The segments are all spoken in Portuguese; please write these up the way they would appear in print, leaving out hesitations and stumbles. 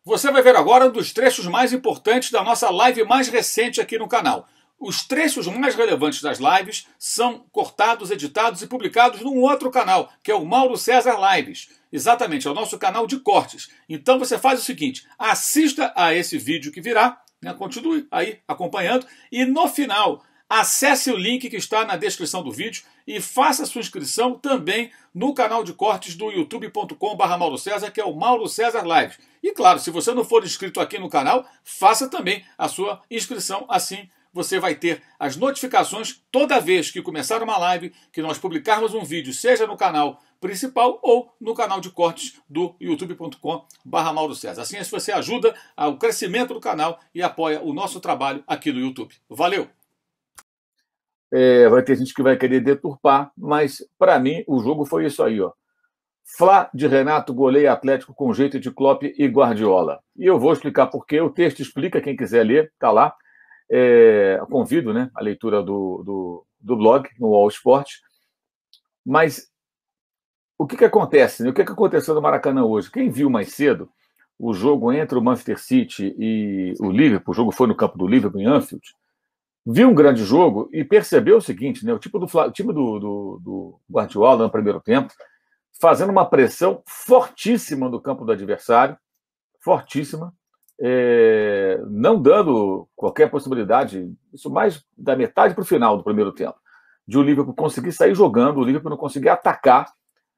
Você vai ver agora um dos trechos mais importantes da nossa live mais recente aqui no canal. Os trechos mais relevantes das lives são cortados, editados e publicados num outro canal, que é o Mauro César Lives. Exatamente, é o nosso canal de cortes. Então você faz o seguinte, assista a esse vídeo que virá, né, continue aí acompanhando, e no final acesse o link que está na descrição do vídeo e faça sua inscrição também no canal de cortes do youtube.com/MauroCésar, que é o Mauro César Lives. E claro, se você não for inscrito aqui no canal, faça também a sua inscrição, assim você vai ter as notificações toda vez que começar uma live, que nós publicarmos um vídeo, seja no canal principal ou no canal de cortes do youtube.com/MauroCésar. Assim você ajuda ao crescimento do canal e apoia o nosso trabalho aqui no YouTube. Valeu! Vai ter gente que vai querer deturpar, mas para mim o jogo foi isso aí, ó. Fla de Renato goleia Atlético com jeito de Klopp e Guardiola. E eu vou explicar por quê. O texto explica, quem quiser ler, tá lá. Convido, né, a leitura do blog, no All Sport. Mas o que acontece? Né? O que aconteceu no Maracanã hoje? Quem viu mais cedo o jogo entre o Manchester City e o Liverpool, o jogo foi no campo do Liverpool, em Anfield, viu um grande jogo e percebeu o seguinte, né, o time do Guardiola no primeiro tempo, fazendo uma pressão fortíssima no campo do adversário, fortíssima, não dando qualquer possibilidade, isso mais da metade para o final do primeiro tempo, de o Liverpool conseguir sair jogando, o Liverpool não conseguir atacar,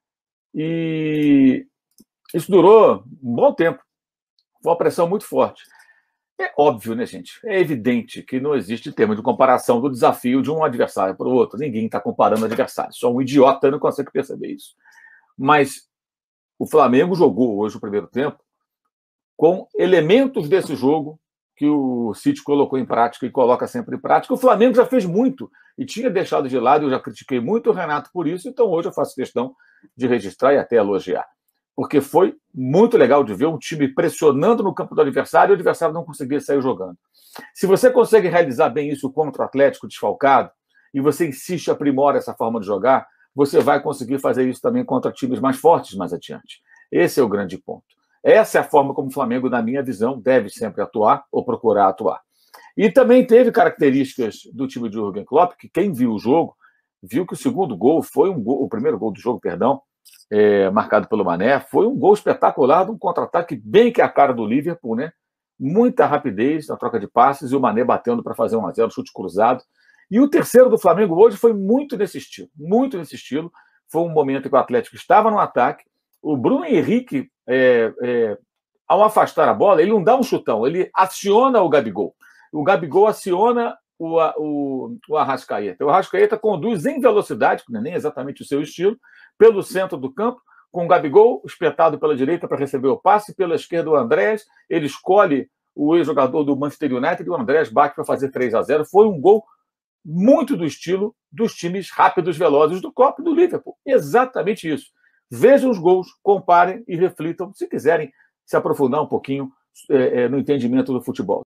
e isso durou um bom tempo. Foi uma pressão muito forte. É óbvio, né, gente? É evidente que não existe termo de comparação do desafio de um adversário para o outro. Ninguém está comparando adversários. Só um idiota não consegue perceber isso. Mas o Flamengo jogou hoje o primeiro tempo com elementos desse jogo que o City colocou em prática e coloca sempre em prática. O Flamengo já fez muito e tinha deixado de lado, eu já critiquei muito o Renato por isso, então hoje eu faço questão de registrar e até elogiar. Porque foi muito legal de ver um time pressionando no campo do adversário e o adversário não conseguia sair jogando. Se você consegue realizar bem isso contra o Atlético desfalcado e você insiste e aprimora essa forma de jogar, você vai conseguir fazer isso também contra times mais fortes mais adiante. Esse é o grande ponto. Essa é a forma como o Flamengo, na minha visão, deve sempre atuar ou procurar atuar. E também teve características do time de Jürgen Klopp, que quem viu o jogo, viu que o segundo gol foi o primeiro gol do jogo, perdão, marcado pelo Mané, foi um gol espetacular, um contra-ataque bem que a cara do Liverpool, né? Muita rapidez na troca de passes e o Mané batendo para fazer 1-0, chute cruzado. E o terceiro do Flamengo hoje foi muito nesse estilo, muito nesse estilo. Foi um momento em que o Atlético estava no ataque, o Bruno Henrique, ao afastar a bola, ele não dá um chutão, ele aciona o Gabigol. O Gabigol aciona o Arrascaeta. O Arrascaeta conduz em velocidade, que não é nem exatamente o seu estilo, pelo centro do campo, com o Gabigol espetado pela direita para receber o passe, pela esquerda o Andrés, ele escolhe o ex-jogador do Manchester United e o Andrés bate para fazer 3-0. Foi um gol muito do estilo dos times rápidos, velozes do Klopp e do Liverpool. Exatamente isso. Vejam os gols, comparem e reflitam, se quiserem se aprofundar um pouquinho no entendimento do futebol.